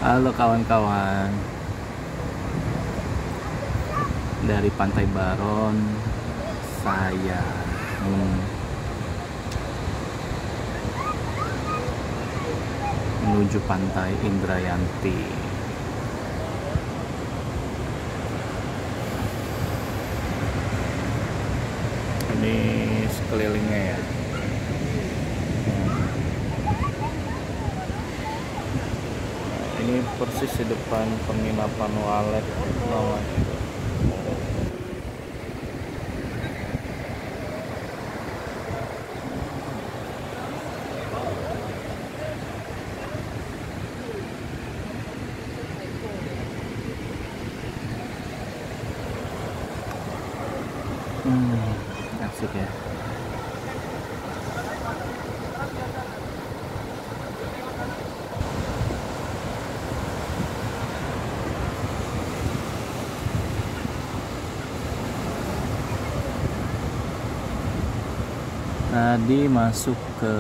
Halo kawan-kawan, dari Pantai Baron saya menuju Pantai Indrayanti. Ini sekelilingnya ya. Ini persis di depan penginapan Walet banget. Asik ya. Tadi masuk ke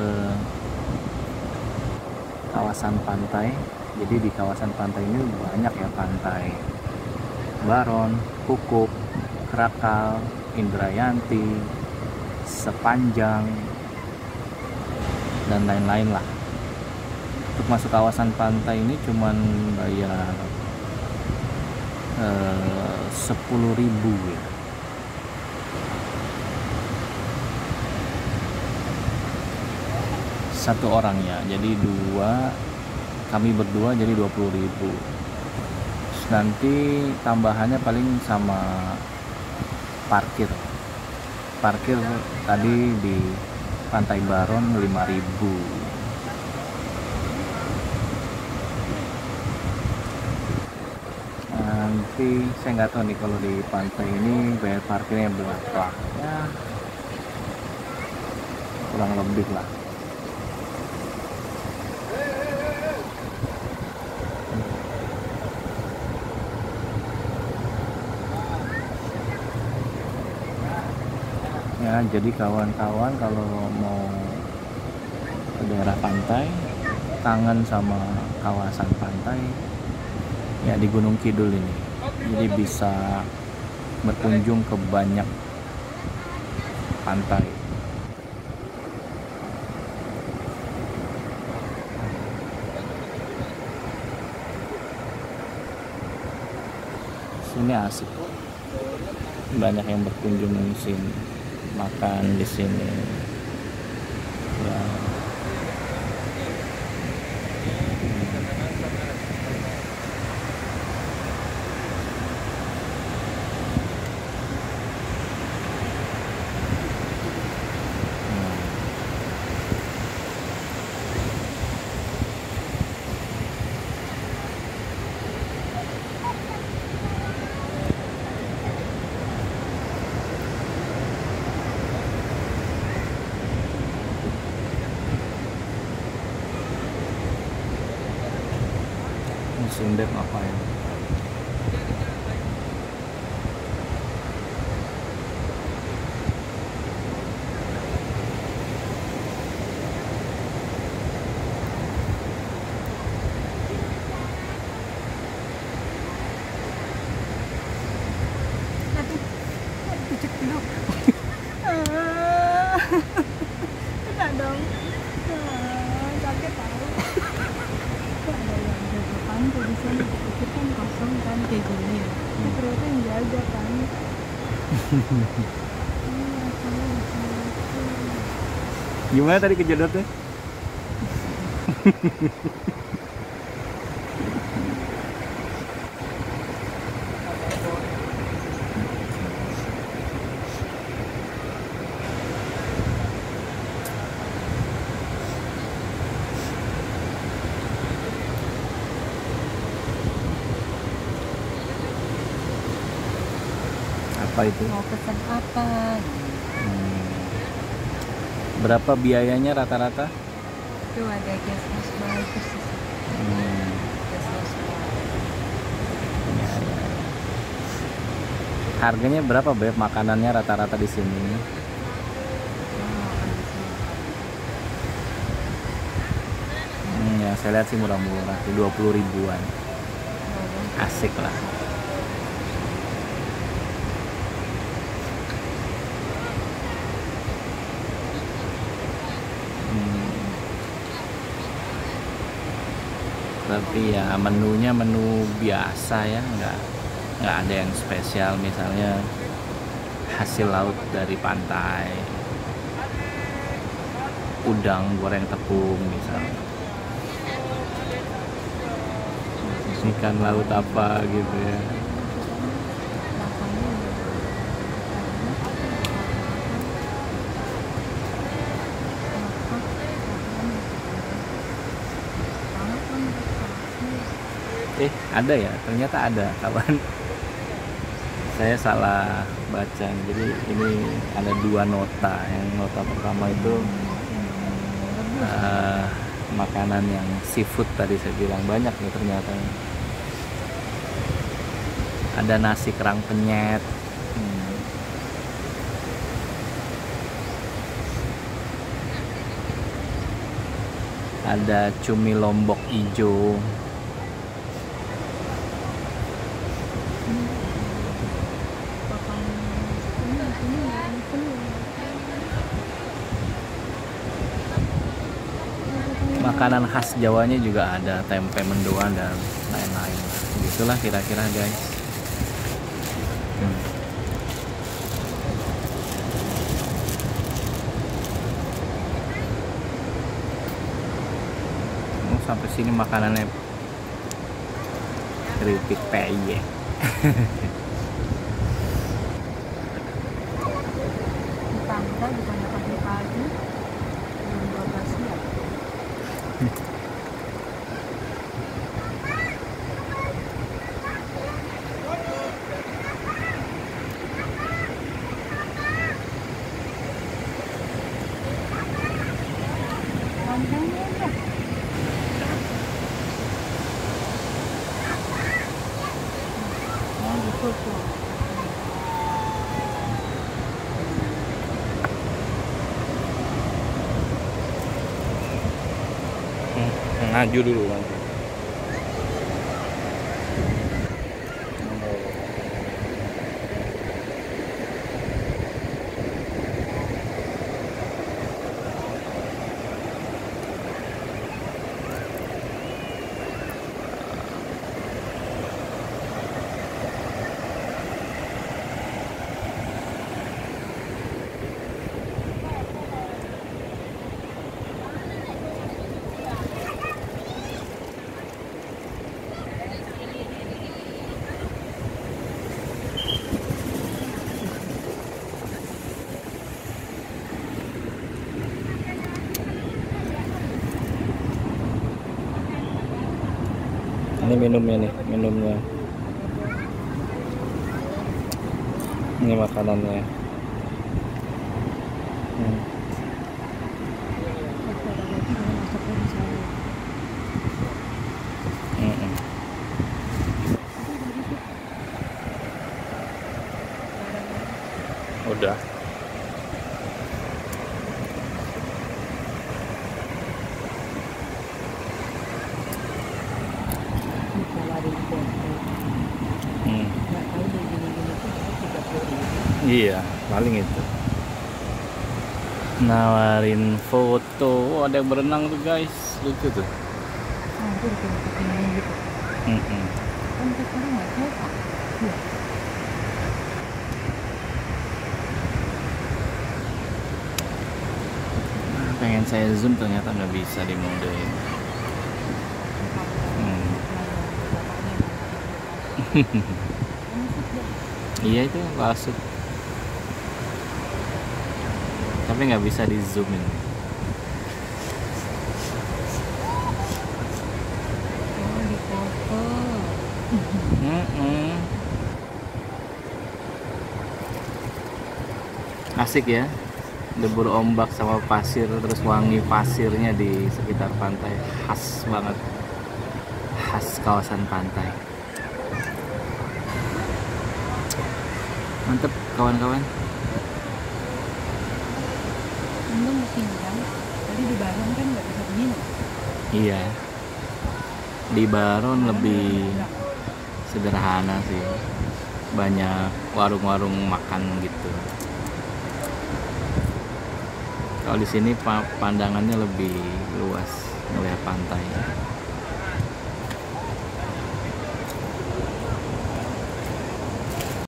kawasan pantai. Jadi di kawasan pantai ini banyak ya, Pantai Baron, Kukuk, Krakal, Indrayanti, Sepanjang, dan lain-lain lah. Untuk masuk kawasan pantai ini cuman bayar 10.000 ya. Satu orangnya, jadi kami berdua jadi 20.000. Terus nanti tambahannya paling sama parkir tadi di Pantai Baron 5.000. Nanti saya nggak tahu nih kalau di pantai ini bayar parkirnya berapa ya, kurang lebih lah. Ya, jadi kawan-kawan kalau mau ke daerah pantai, kangen sama kawasan pantai, ya di Gunung Kidul ini. Jadi bisa berkunjung ke banyak pantai. Sini asik, banyak yang berkunjung di sini, makan di sini ya. Sindep ngapain? Cucuk dulu. Tidak dong. Sakit tahu. Ada yang jaga pantai di sana, dikit kan kosong kan kayak gini ya. Ternyata yang jaga kan. Gimana tadi kejedotnya? Apa itu? Mau pesan apa? Berapa biayanya rata-rata? Tuh ada guest house bagus. Guest house Ya, ya. Harganya berapa, Beb? Makanannya rata-rata di sini? Ya. yang saya lihat sih murah-murah, 20 ribuan. Asik lah. Tapi ya menunya menu biasa ya, nggak ada yang spesial, misalnya hasil laut dari pantai, udang goreng tepung misalnya, ikan laut apa gitu ya. Ada ya, ternyata ada kawan. Saya salah baca. Jadi ini ada 2 nota. Yang nota pertama itu makanan yang seafood tadi saya bilang, banyak nih ternyata. Ada nasi kerang penyet. Ada cumi lombok ijo. Makanan khas Jawanya juga ada, tempe mendoan dan lain-lain. Begitulah kira-kira guys. Sampai sini makanannya keripik peye. Pantai bukannya pagi-pagi jam 12 siang. Pantainya aja. Oh, ditutup. Ngaju dulu kan. Ini minumnya nih, minumnya. Ini makanannya. Udah. Iya, paling itu. Nawarin foto. Oh, ada yang berenang tuh guys, lucu tuh. Itu udah kayak petinju gitu. Kan sekarang nggak tahu Pak. Iya. Pengen saya zoom ternyata nggak bisa di mode ini. Iya itu masuk. Tapi nggak bisa di zoomin. Oh, di foto. Asik ya, debur ombak sama pasir, terus wangi pasirnya di sekitar pantai, khas banget, khas kawasan pantai. Mantep kawan-kawan. Untung tinggal. Tadi di Batam kan nggak bisa begini. Iya, Di Baron lebih sederhana sih, banyak warung-warung makan gitu. Kalau di sini pandangannya lebih luas melihat pantai.